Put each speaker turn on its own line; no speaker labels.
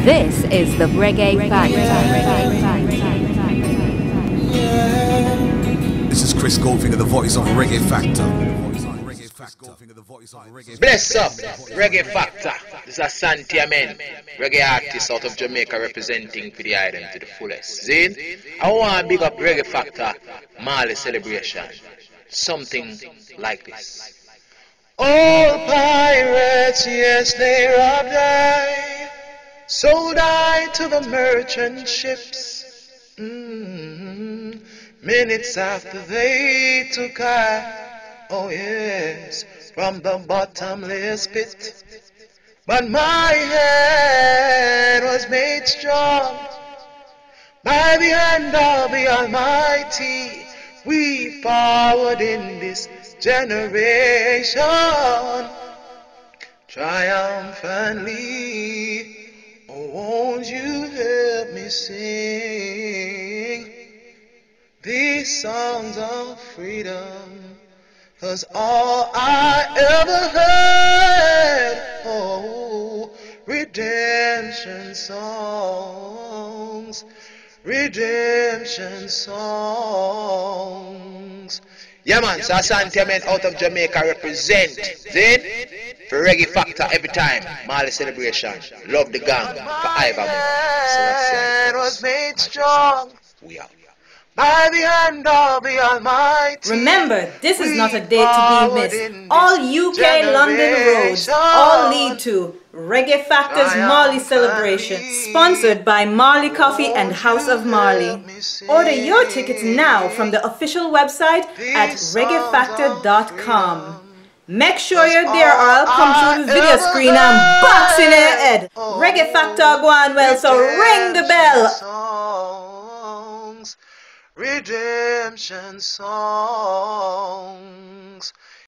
This is the Reggae Factor.
This is Chris Goldfinger, the voice of Reggae Factor.
Bless up, Reggae Factor. This is Asante, amen. Reggae artist out of Jamaica representing for the island to the fullest. See? I want to big up Reggae Factor, Marley celebration. Something like this. All pirates, yes, they robbed I, sold I to the merchant ships. Minutes after they took I, oh yes, from the bottomless pit. But my hand was made strong by the hand of the Almighty. We forward in this generation triumphantly. Oh, won't you help me sing these songs of freedom? 'Cause all I ever heard, oh, redemption songs, redemption songs. Yeah man, so Asante men out of Jamaica represent, then for Reggae Factor every time, Marley celebration, love the gang, for Ivan. So was made strong. We out. By the hand of the Almighty.
Remember, this is not a date to be missed. All UK London roads all lead to Reggae Factor's Marley celebration, sponsored by Marley Coffee and House of Marley. Order your tickets now from the official website at reggaefactor.com. Make sure you're there or I'll come through the video screen and box in your head. Reggae Factor go on well, so ring the bell.
Redemption songs.